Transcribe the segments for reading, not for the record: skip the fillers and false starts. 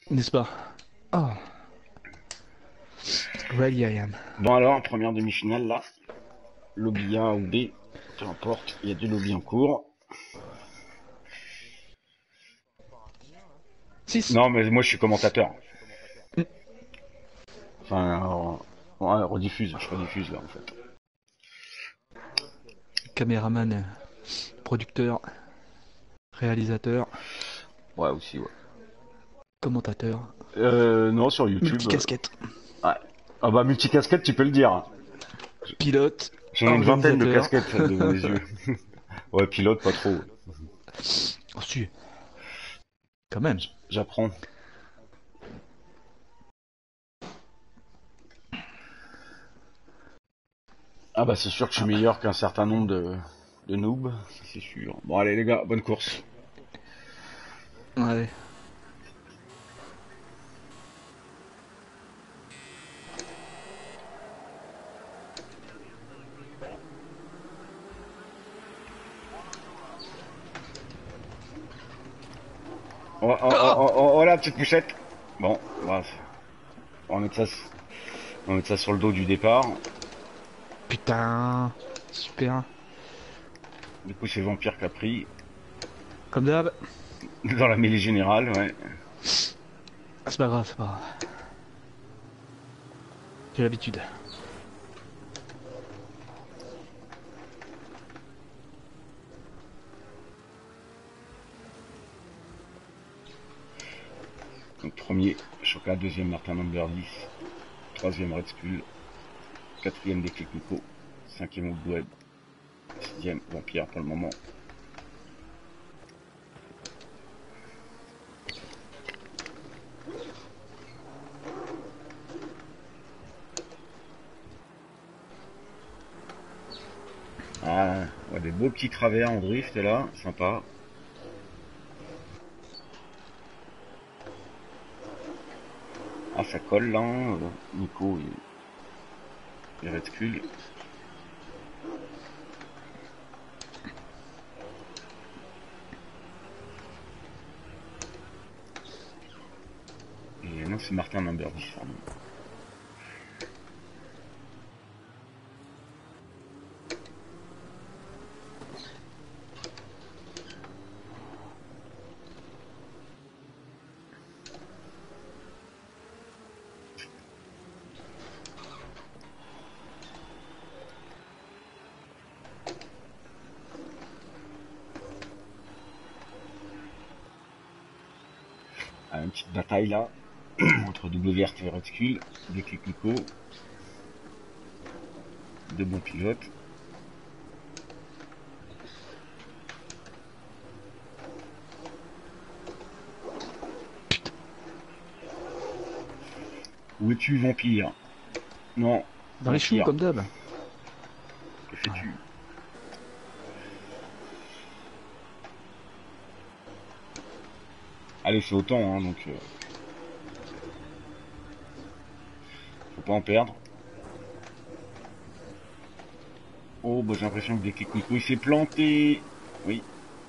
N'est-ce pas? Oh, ready I am. Bon alors, première demi-finale là, lobby A ou B, peu importe, il y a deux lobbies en cours. 6. Non mais moi je suis commentateur. Enfin, ouais, je rediffuse là en fait. Caméraman, producteur, réalisateur, Ouais aussi ouais. commentateur, Non sur YouTube. multicasquette, Ouais. Ah bah multicasquette tu peux le dire. pilote, J'en ai une vingtaine de organisateur. casquettes devant les yeux. Ouais pilote pas trop. Oh, si, quand même. J'apprends. Ah bah c'est sûr que je suis Ah, meilleur qu'un certain nombre de noobs, ça c'est sûr. Bon allez les gars, bonne course. ouais. Oh, Oh la petite poussette. Bon, bref. On va mettre ça, on va mettre ça sur le dos du départ. putain. Super. Du coup, c'est Vampire qui a pris. Comme d'hab. Dans la mêlée générale, ouais. Ah, c'est pas grave, c'est pas grave. J'ai l'habitude. Donc, premier, Choca, deuxième, Martin Number 10, troisième, Red Skull, quatrième, Déclic Nico, cinquième, Old Web, sixième, Vampire pour le moment. Ah, ouais, des beaux petits travers en drift là, sympa. Ah, ça colle là, hein, Nico et Red Skull. Et non, c'est Martin Number 10, pardon. Ah, une petite bataille là, entre WRT et Red Skull, Déclic Nico, deux bons pilotes. Où es-tu, Vampire? Non, Dans les choux, Vampire, comme d'hab. que Ouais. fais-tu? Allez, c'est autant, hein, donc faut pas en perdre. Oh, bah j'ai l'impression que Déclic Nico il s'est planté. Oui.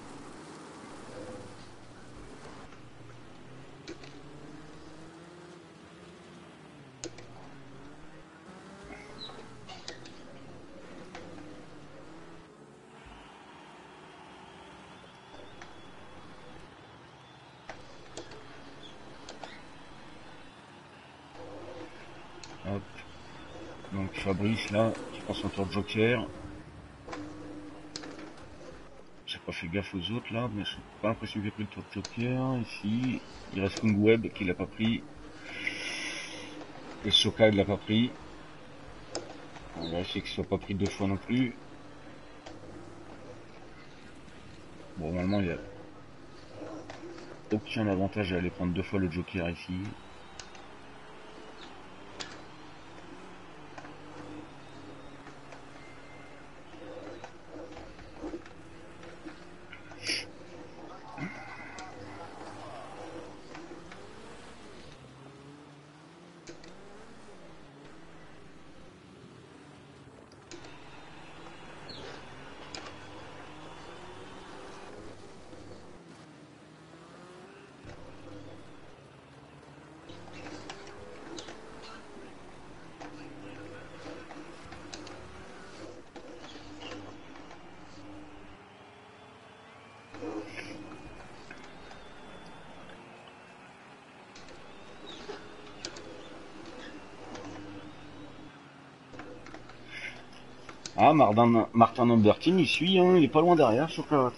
Hop. Donc Fabrice là, qui prend son tour de joker. J'ai pas fait gaffe aux autres là, mais j'ai pas l'impression qu'il a pris le tour de joker. Ici, il reste Kung Web qui l'a pas pris. Et Soka il l'a pas pris. On va vérifier qu'il soit pas pris deux fois non plus. Bon, normalement il y a aucun avantage à aller prendre deux fois le joker ici. Ah, Martin Numbertin, il suit, hein, il est pas loin derrière, Chocolat.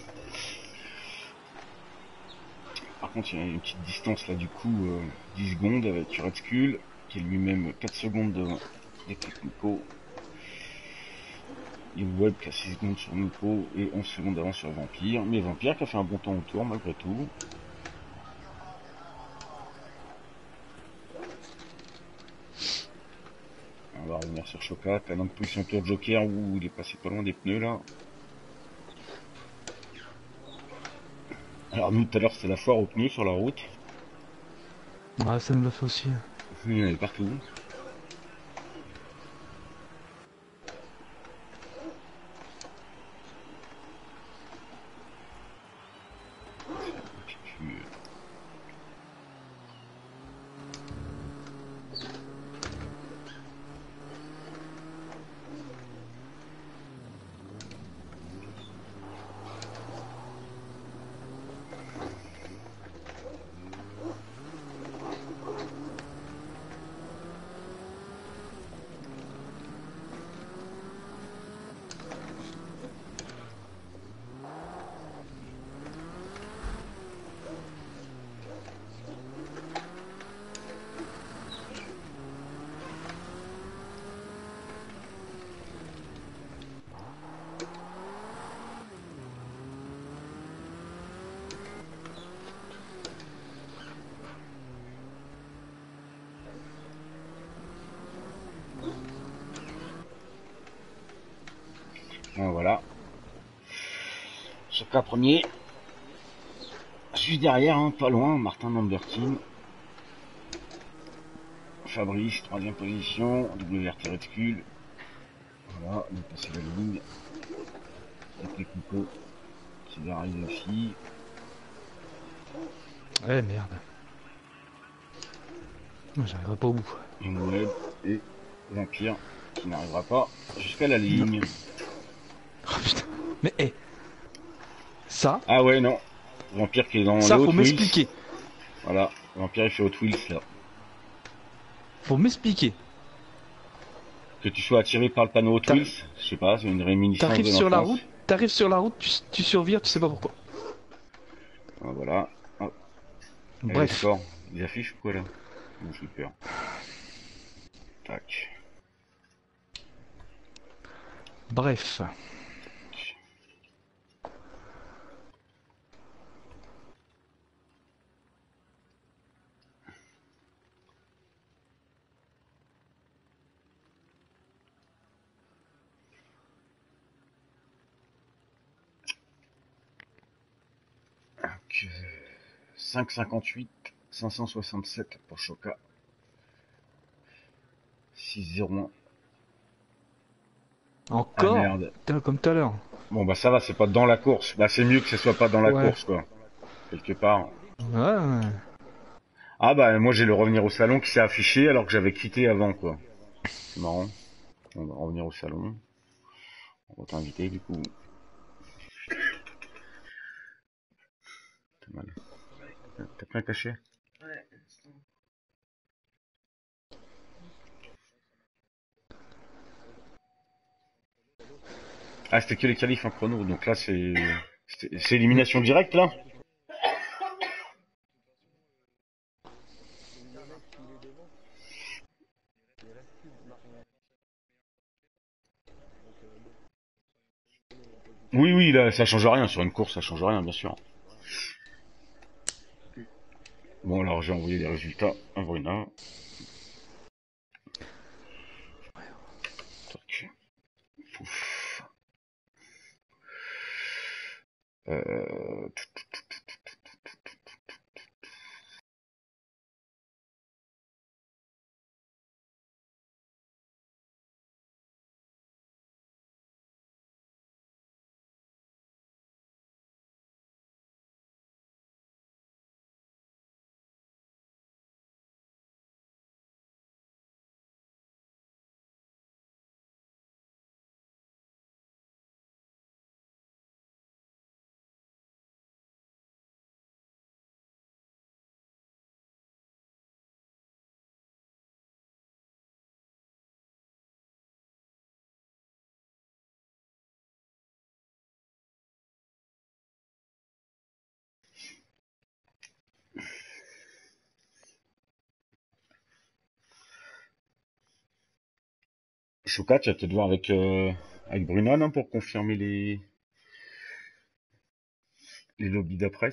Par contre, il y a une petite distance là, du coup, 10 secondes avec Red Skull, qui est lui-même 4 secondes devant Déclic Nico. Web qui a 6 secondes sur Nico et 11 secondes d'avance sur Vampire. Mais Vampire qui a fait un bon temps autour malgré tout. On va revenir sur Chocat. T'as une position tour de Joker où il est passé pas loin des pneus là. Alors nous tout à l'heure c'était la foire aux pneus sur la route. Ouais, ça nous l'a fait aussi. Il y en avait partout. Ah, voilà. Chocat premier. Juste derrière, hein, pas loin, Martin Numbertin. Fabrice, troisième position. WRT Red Skull. Voilà, on a passé la ligne. Déclic Nico qui va arriver aussi. Ouais, merde. J'arriverai pas au bout. Web et Vampire qui n'arrivera pas jusqu'à la ligne. Oh putain. Mais hé, ça, Ah ouais, non. Vampire qui est dans les ça Hot faut Wheels. m'expliquer. Voilà, Vampire il fait Hot Wheels là. Faut m'expliquer. Que tu sois attiré par le panneau Hot T'a- Wheels, je sais pas, c'est une réminiscence T'arrives de sur la l'enfance. route, t'arrives sur la route, tu survires, tu sais pas pourquoi. Ah, voilà. Ah, et les Bref, scores, ils affichent ou quoi là? Bon, j'ai peur. Tac. bref. 5,58, 567 pour Choca. 6,01. Ah Encore? merde. Putain, comme tout à l'heure. Bon bah ça va, c'est pas dans la course. Bah c'est mieux que ce soit pas dans la Ouais. course quoi. Quelque part. Ouais. Ah bah moi j'ai le revenir au salon qui s'est affiché alors que j'avais quitté avant quoi. C'est marrant. On va revenir au salon. On va t'inviter du coup. T'as mal. T'as plein caché. Ah c'était que les qualifs en chrono, donc là c'est élimination directe là. Oui oui là ça change rien sur une course, ça change rien bien sûr. Bon alors j'ai envoyé les résultats à Bruna. Tac. Pouf. Euh... Chocat, tu vas peut-être voir avec Bruno, non, pour confirmer les lobbies d'après.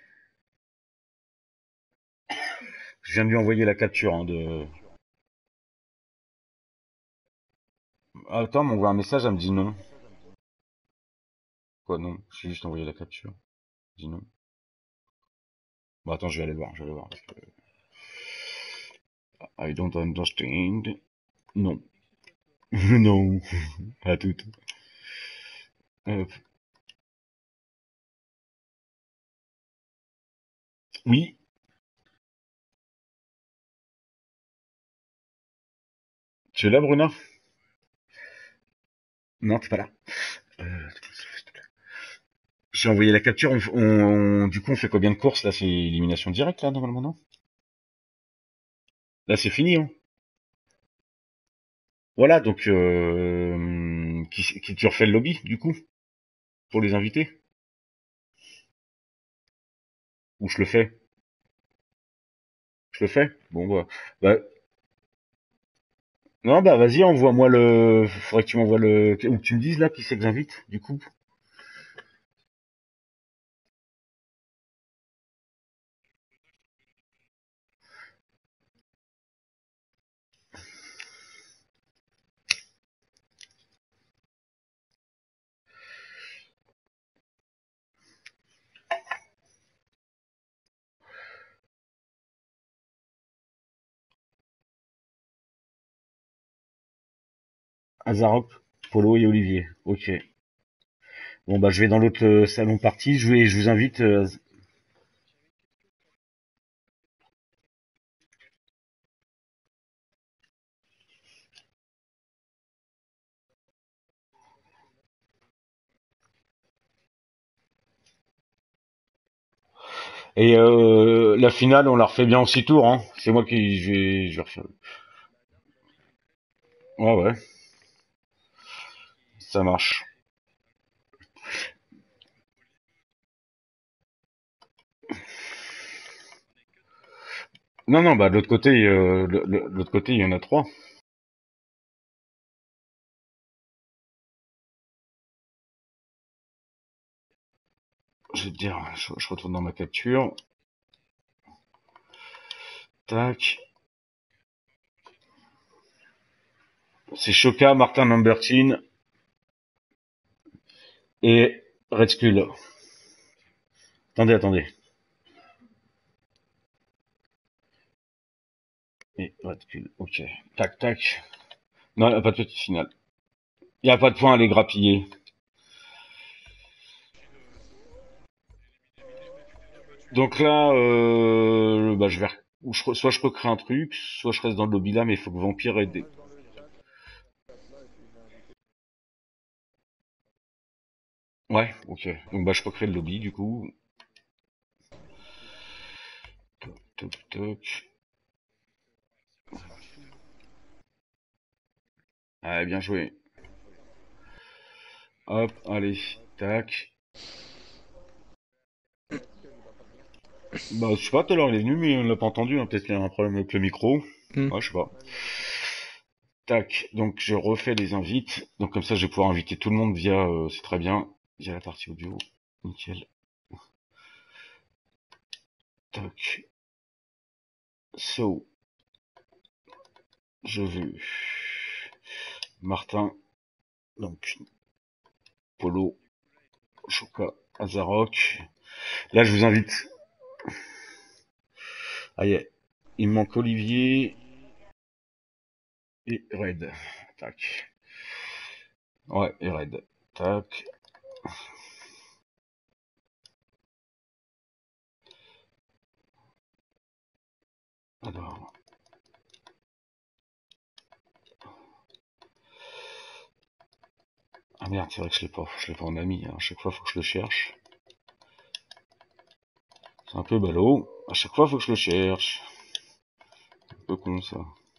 Je viens de lui envoyer la capture hein, de. Ah, attends, m'envoie un message, elle me dit non. Quoi, non? J'ai juste envoyé la capture. Elle dit non. Bon, attends, je vais aller voir, parce que I don't understand. Non. Non. À tout. Hop. Oui. Tu es là, Bruna? Non, t'es pas là. Euh, J'ai envoyé la capture. Du coup, on fait combien de courses là? C'est élimination directe là, normalement, non? Là, c'est fini, hein. Voilà, donc qui tu refais le lobby, du coup, pour les invités? Ou je le fais? Je le fais? Bon, bah, non, bah, vas-y, envoie-moi faudrait que tu m'envoies ou que tu me dises là qui c'est que j'invite, du coup. Azarop, Polo et Olivier. Ok. Bon, bah, je vais dans l'autre salon partie. Je vous invite. Et la finale, on la refait bien en 6 tours, hein. C'est moi qui je vais refaire. Ouais, ouais, ça marche. Non, non, bah de l'autre côté, l'autre côté, il y en a 3. Je vais te dire, je retourne dans ma capture. Tac. C'est Choca, Martin Lambertine et Red Skull. Attendez, attendez. Et Red Skull, ok. Tac, tac. Non, il n'y a pas de petite finale. Il n'y a pas de point à les grappiller. Donc là, bah, soit je recrée un truc, soit je reste dans le lobby là, mais il faut que Vampire ait des. Ouais, ok. Donc bah je recrée le lobby du coup. Toc, toc, toc. Allez, bien joué. Hop, allez, tac. Bah je sais pas, tout à l'heure il est venu, mais on l'a pas entendu, hein. Peut-être qu'il y a un problème avec le micro. Hmm. Ouais, je sais pas. Tac, donc je refais les invites. Donc comme ça je vais pouvoir inviter tout le monde via, c'est très bien, via la partie audio. Nickel. Tac. So, je veux Martin, donc Polo, Choca, Azarok. Là, je vous invite. Ah, il me manque Olivier et Red. Tac. Ouais, et Red. Tac. Alors. Ah merde, c'est vrai que je l'ai pas en ami. Hein. À chaque fois, faut que je le cherche. C'est un peu ballot. À chaque fois, faut que je le cherche. Un peu con, ça.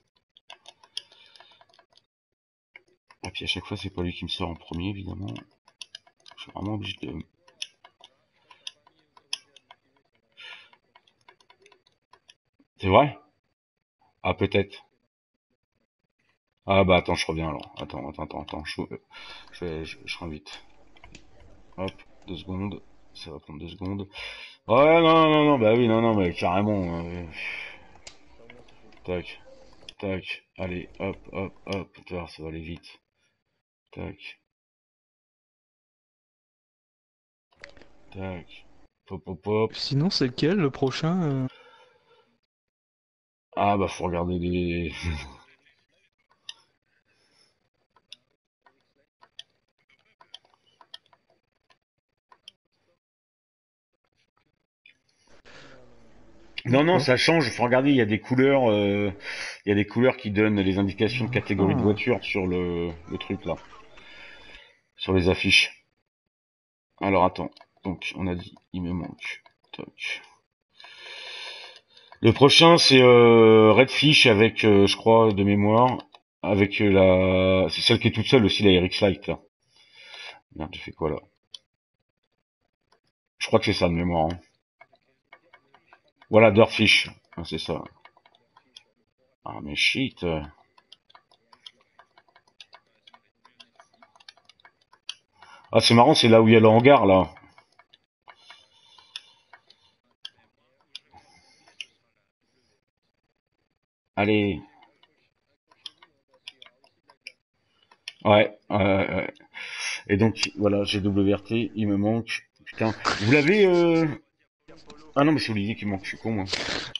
Et puis à chaque fois, c'est pas lui qui me sort en premier, évidemment. Je suis vraiment obligé de. C'est vrai? Ah, peut-être. Ah bah attends, je reviens alors. Attends. Je rends vite. Hop, 2 secondes. Ça va prendre 2 secondes. Ouais, non, bah oui, non, mais carrément. Tac, tac. Allez, hop. Tu vois, ça va aller vite. Tac, tac. Hop. Sinon, c'est lequel le prochain Ah bah faut regarder les... Non, D'accord. ça change. Faut regarder. Il y a des couleurs qui donnent les indications de catégorie de Ah. voiture sur le truc là, sur les affiches. Alors attends. Donc on a dit, il me manque. Toc. Le prochain c'est Redfish avec, je crois de mémoire, avec c'est celle qui est toute seule aussi, la RX Lite là. Merde, j'ai fait quoi là? Je crois que c'est ça de mémoire. Hein. Voilà, Dirtfish. Ah, c'est ça. Ah mais shit. Ah c'est marrant, c'est là où il y a le hangar là. Allez. Ouais. Et donc, voilà, j'ai WRT, il me manque. Putain, vous l'avez Ah non, mais c'est Olivier qui me manque, je suis con, moi.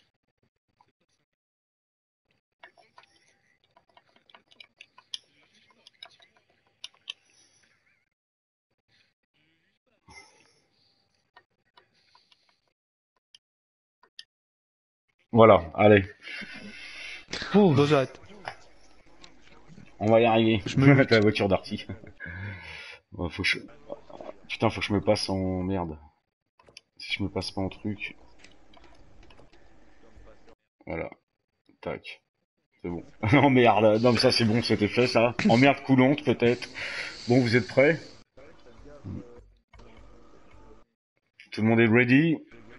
Voilà, allez. Bon, Pouf, j'arrête. on va y arriver. Je me T'as la mute. voiture d'Arty. Bon, Putain, faut que je me passe en... Merde. Si je me passe pas en truc... Voilà, tac. C'est bon. En merde, non mais ça c'est bon, c'était fait ça. En merde coulante peut-être. Bon, vous êtes prêts? Tout le monde est ready?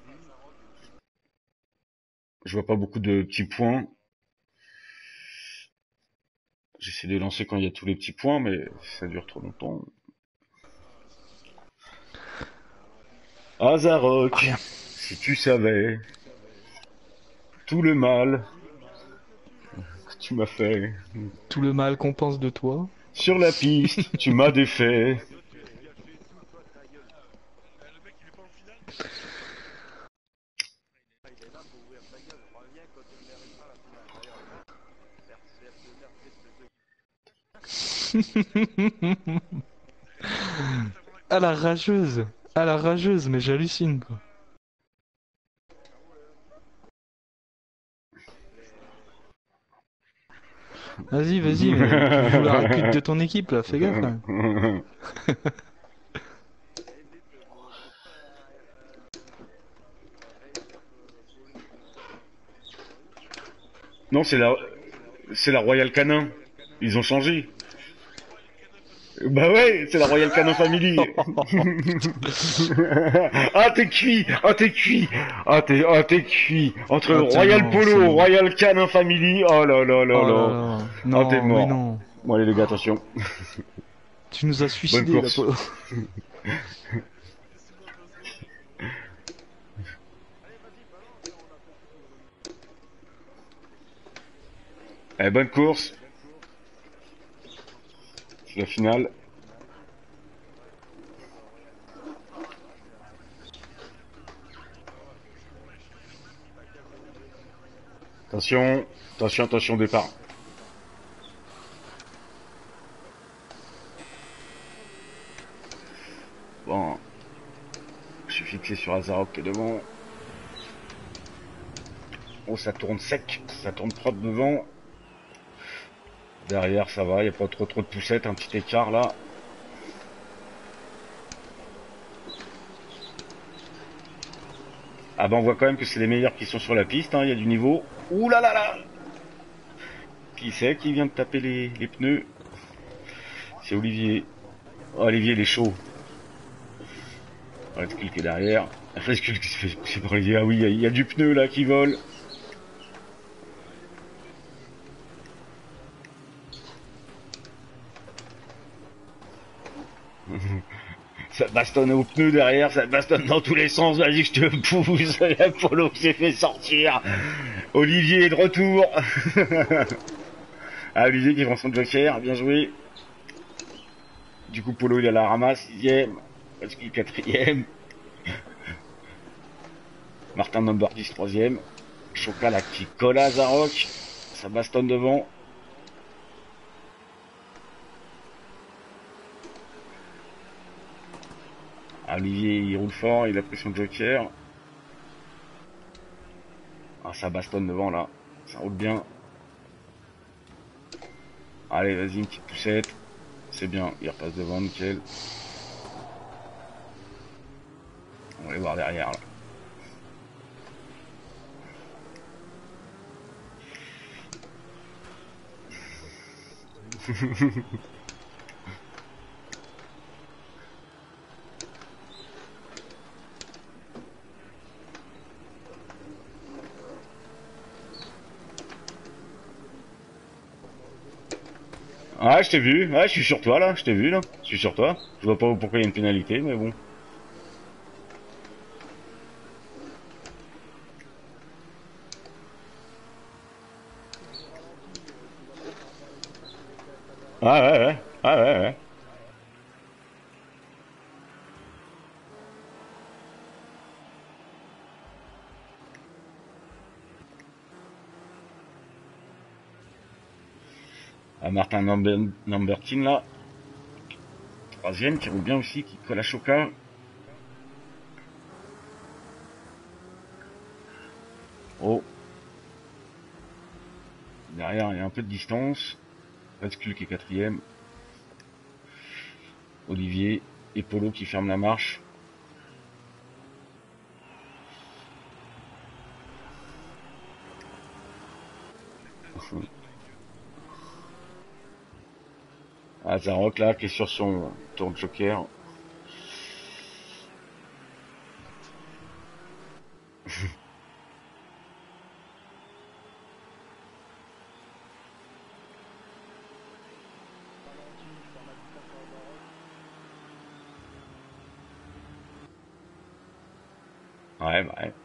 Je vois pas beaucoup de petits points. J'essaie de lancer quand il y a tous les petits points, mais ça dure trop longtemps. Ah, Azaroc, rien. si tu savais tout le mal que tu m'as fait. Tout le mal qu'on pense de toi. Sur la piste, tu m'as défait. À la rageuse. À la rageuse, mais j'hallucine, quoi. Vas-y, mais tu joues la répute de ton équipe, là. Fais gaffe, quand même. Non, c'est la Royal Canin. Ils ont changé. Bah ouais, c'est la Royal Canin Family. Ah t'es cuit, t'es cuit. Entre Royal Non, c'est Polo, bon. Royal Canin Family, oh là là là Oh là là. là. Ah t'es Non, mais mort. non. Bon allez les gars, attention. Tu nous as Bonne suicidés, là, course. Polo. Bonne course. C'est la finale. Attention, départ. Bon, je suis fixé sur Azaroc qui est devant. Oh, ça tourne sec, ça tourne propre devant. Derrière, ça va, il n'y a pas trop de poussettes, un petit écart là. Ah bah on voit quand même que c'est les meilleurs qui sont sur la piste, hein, il y a du niveau. Ouh là là là. Qui c'est qui vient de taper les pneus? C'est Olivier. Oh, Olivier, il est chaud. Red Skull qui est derrière. Red Skull qui se fait pousser par Olivier. Ah oui, il y a du pneu là qui vole. Ça bastonne au pneu derrière, ça bastonne dans tous les sens. Vas-y, je te pousse. Il y a Polo qui s'est fait sortir. Olivier est de retour. Ah, Olivier qui prend son joker, bien joué. Du coup, Polo il a la ramasse, sixième. Rescue quatrième. Martin number 10 troisième. Choca là qui colle à Zarok. Ça bastonne devant. Ah, Olivier il roule fort, il a pris son joker. Ah, ça bastonne devant là. Ça roule bien. Allez, vas-y, une petite poussette. C'est bien, il repasse devant, nickel. On va aller voir derrière là. Ah, je t'ai vu. Ouais, je suis sur toi là. Je t'ai vu là. Je suis sur toi. Je vois pas pourquoi il y a une pénalité, mais bon. Ah ouais, ouais. Ah ouais, ouais. Ah, Martin Lambertine là. Troisième qui roule bien aussi, qui colle à Choca. Oh. Derrière, il y a un peu de distance. Redskul qui est quatrième. Olivier et Polo qui ferment la marche. Ah, Zarok là qui est sur son tour de joker. Ouais, bah ouais.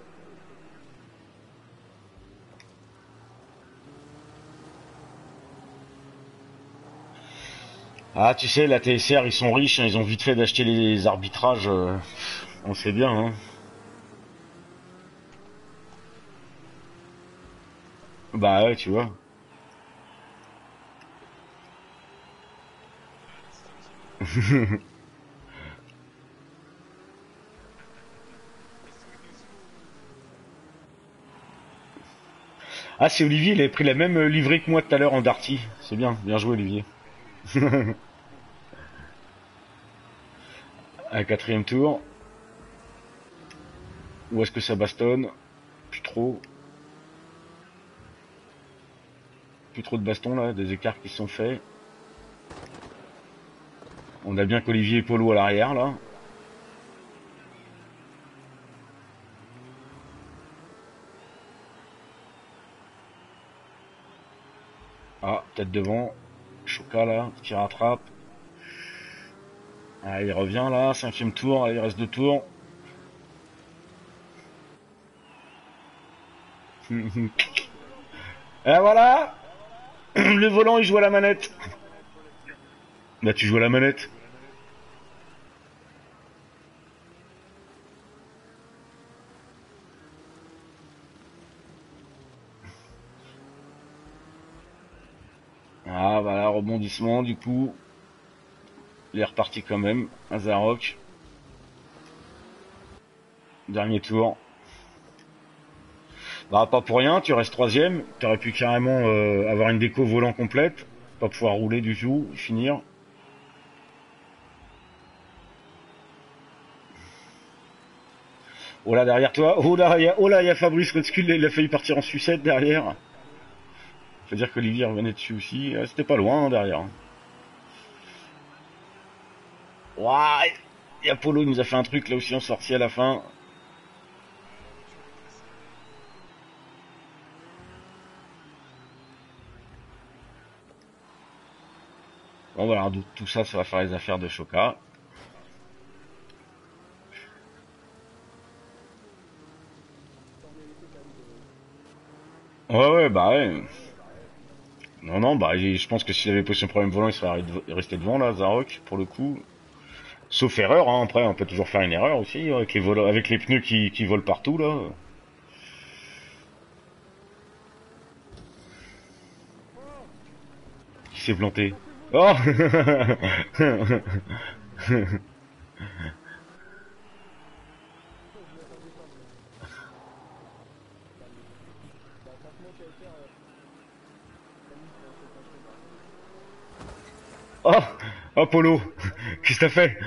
Ah, tu sais, la TSR, ils sont riches, hein, ils ont vite fait d'acheter les arbitrages. On sait bien, hein. Bah ouais, tu vois. Ah, c'est Olivier, il avait pris la même livrée que moi tout à l'heure en Darty. C'est bien, bien joué Olivier. À quatrième tour. Où est-ce que ça bastonne? Plus trop. Plus trop de baston là, des écarts qui sont faits. On a bien qu'Olivier et Polo à l'arrière là. Ah, tête devant. Choca là, qui rattrape. Ah, il revient là, cinquième tour, il reste deux tours. Et voilà. Le volant il joue à la manette. Bah tu joues à la manette. Ah voilà, rebondissement du coup. Il est reparti quand même. Un Zarok. Dernier tour. Bah pas pour rien, tu restes troisième. T'aurais pu carrément avoir une déco volant complète. Pas pouvoir rouler du tout, finir. Oh là derrière toi. Oh là, y a Fabrice Redskul, il a failli partir en sucette derrière. Faut dire qu'Olivier revenait dessus aussi. C'était pas loin hein, derrière. Ouah, et Apollo il nous a fait un truc là aussi en sortie à la fin. Bon voilà, tout ça, ça va faire les affaires de Choca. Ouais, ouais, bah ouais. Non, non, bah je pense que s'il avait posé son problème volant, il serait resté devant là, Zarok, pour le coup. Sauf erreur, hein. Après, on peut toujours faire une erreur aussi, avec avec les pneus qui volent partout là. Qui s'est planté. Oh. Oh, oh Polo, qu'est-ce que t'as fait?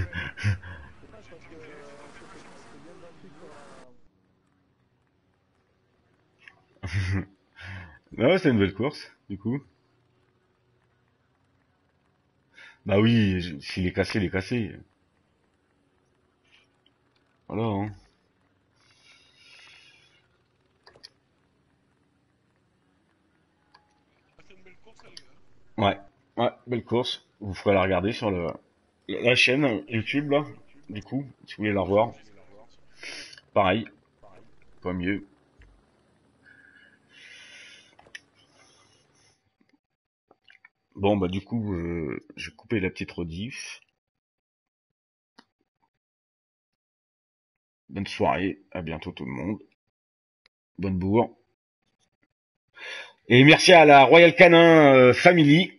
Ah ouais, c'est une belle course, du coup. Bah oui, s'il est cassé, il est cassé. Voilà, hein. Ouais, ouais, belle course. Vous ferez la regarder sur la chaîne YouTube, là. Du coup, si vous voulez la revoir. Pareil, pas mieux. Bon, bah du coup, je vais couper la petite rediff. Bonne soirée, à bientôt tout le monde. Bonne bourre. Et merci à la Royal Canin Family.